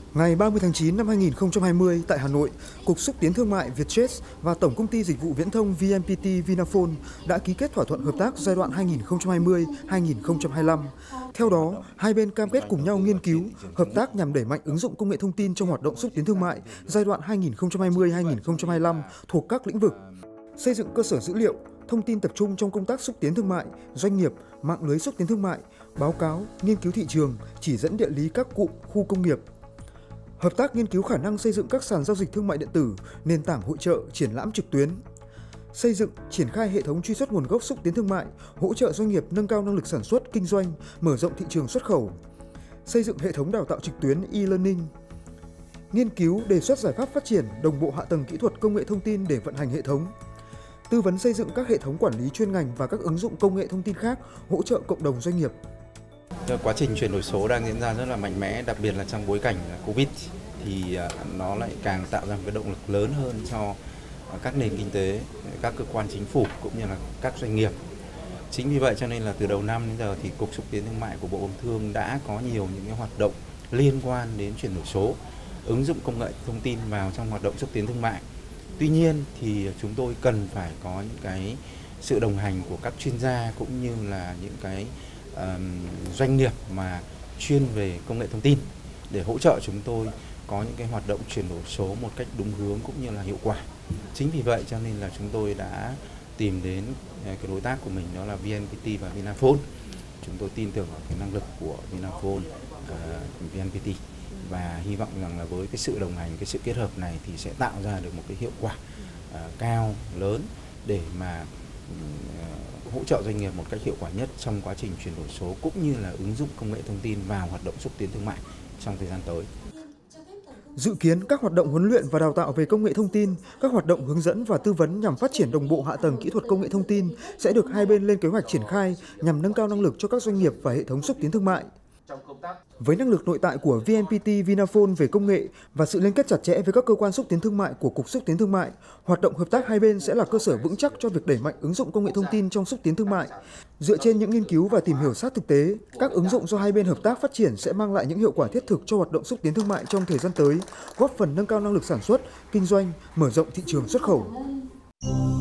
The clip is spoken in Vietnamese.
Ngày 30 tháng 9 năm 2020 tại Hà Nội, Cục Xúc tiến Thương mại Vietjet và Tổng công ty Dịch vụ Viễn thông VNPT Vinaphone đã ký kết thỏa thuận hợp tác giai đoạn 2020-2025. Theo đó, hai bên cam kết cùng nhau nghiên cứu, hợp tác nhằm đẩy mạnh ứng dụng công nghệ thông tin trong hoạt động xúc tiến thương mại giai đoạn 2020-2025 thuộc các lĩnh vực: xây dựng cơ sở dữ liệu, thông tin tập trung trong công tác xúc tiến thương mại, doanh nghiệp, mạng lưới xúc tiến thương mại, báo cáo, nghiên cứu thị trường, chỉ dẫn địa lý các cụm, khu công nghiệp. Hợp tác nghiên cứu khả năng xây dựng các sàn giao dịch thương mại điện tử, nền tảng hội chợ, triển lãm trực tuyến. Xây dựng, triển khai hệ thống truy xuất nguồn gốc xúc tiến thương mại, hỗ trợ doanh nghiệp nâng cao năng lực sản xuất, kinh doanh, mở rộng thị trường xuất khẩu. Xây dựng hệ thống đào tạo trực tuyến e-learning. Nghiên cứu, đề xuất giải pháp phát triển đồng bộ hạ tầng kỹ thuật công nghệ thông tin để vận hành hệ thống. Tư vấn xây dựng các hệ thống quản lý chuyên ngành và các ứng dụng công nghệ thông tin khác, hỗ trợ cộng đồng doanh nghiệp. Quá trình chuyển đổi số đang diễn ra rất là mạnh mẽ, đặc biệt là trong bối cảnh Covid thì nó lại càng tạo ra một cái động lực lớn hơn cho các nền kinh tế, các cơ quan chính phủ cũng như là các doanh nghiệp. Chính vì vậy cho nên là từ đầu năm đến giờ thì Cục Xúc tiến Thương mại của Bộ Công Thương đã có nhiều những cái hoạt động liên quan đến chuyển đổi số, ứng dụng công nghệ thông tin vào trong hoạt động xúc tiến thương mại. Tuy nhiên thì chúng tôi cần phải có những cái sự đồng hành của các chuyên gia cũng như là những cái doanh nghiệp mà chuyên về công nghệ thông tin để hỗ trợ chúng tôi có những cái hoạt động chuyển đổi số một cách đúng hướng cũng như là hiệu quả. Chính vì vậy cho nên là chúng tôi đã tìm đến cái đối tác của mình, đó là VNPT và Vinaphone. Chúng tôi tin tưởng vào cái năng lực của Vinaphone, VNPT và hy vọng rằng là với cái sự đồng hành, cái sự kết hợp này thì sẽ tạo ra được một cái hiệu quả cao, lớn để mà hỗ trợ doanh nghiệp một cách hiệu quả nhất trong quá trình chuyển đổi số cũng như là ứng dụng công nghệ thông tin vào hoạt động xúc tiến thương mại trong thời gian tới. Dự kiến các hoạt động huấn luyện và đào tạo về công nghệ thông tin, các hoạt động hướng dẫn và tư vấn nhằm phát triển đồng bộ hạ tầng kỹ thuật công nghệ thông tin sẽ được hai bên lên kế hoạch triển khai nhằm nâng cao năng lực cho các doanh nghiệp và hệ thống xúc tiến thương mại. Với năng lực nội tại của VNPT Vinaphone về công nghệ và sự liên kết chặt chẽ với các cơ quan xúc tiến thương mại của Cục Xúc tiến Thương mại, hoạt động hợp tác hai bên sẽ là cơ sở vững chắc cho việc đẩy mạnh ứng dụng công nghệ thông tin trong xúc tiến thương mại. Dựa trên những nghiên cứu và tìm hiểu sát thực tế, các ứng dụng do hai bên hợp tác phát triển sẽ mang lại những hiệu quả thiết thực cho hoạt động xúc tiến thương mại trong thời gian tới, góp phần nâng cao năng lực sản xuất, kinh doanh, mở rộng thị trường xuất khẩu.